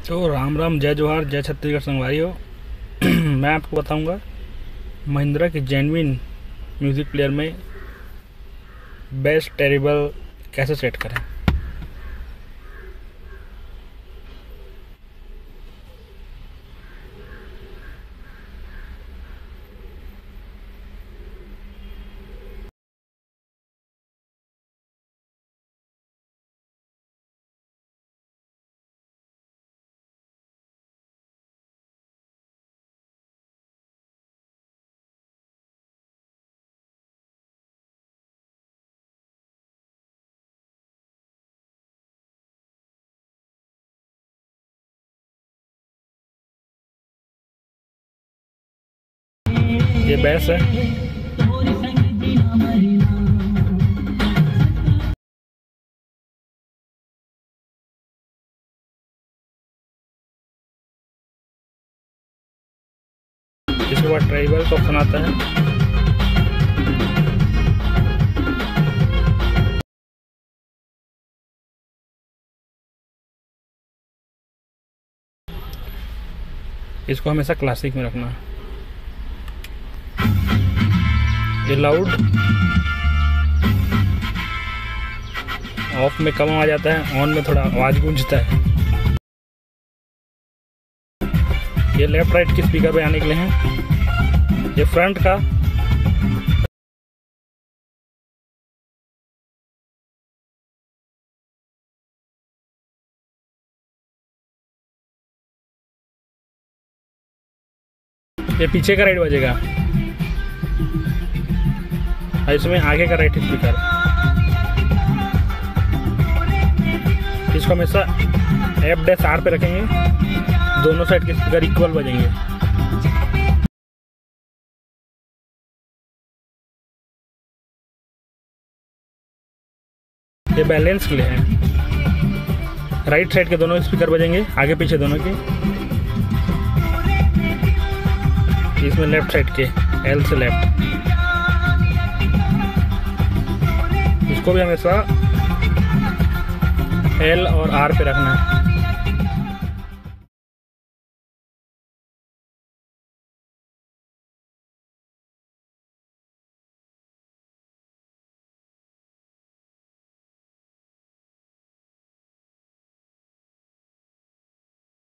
तो राम राम, जय जोहार, जय छत्तीसगढ़ संगवारी हो। मैं आपको बताऊंगा महिंद्रा के जेन्युइन म्यूज़िक प्लेयर में बेस्ट टेरेबल कैसे सेट करें। ये बेस है। इसके बाद ट्राइबल का ऑप्शन आता है। इसको हमेशा क्लासिक में रखना है। ये लाउड ऑफ में कम आ जाता है, ऑन में थोड़ा आवाज़ गूंजता है। ये लेफ्ट राइट के स्पीकर पे आने के लिए हैं। ये फ्रंट का ये पीछे का राइट बजेगा, इसमें आगे का राइट स्पीकर। इसको हमेशा F-R पे रखेंगे, दोनों साइड के स्पीकर इक्वल बजेंगे। ये बैलेंस के लिए है। राइट साइड के दोनों स्पीकर बजेंगे, आगे पीछे दोनों के। इसमें लेफ्ट साइड के L से लेफ्ट। इसको भी हमेशा L और R पे रखना है।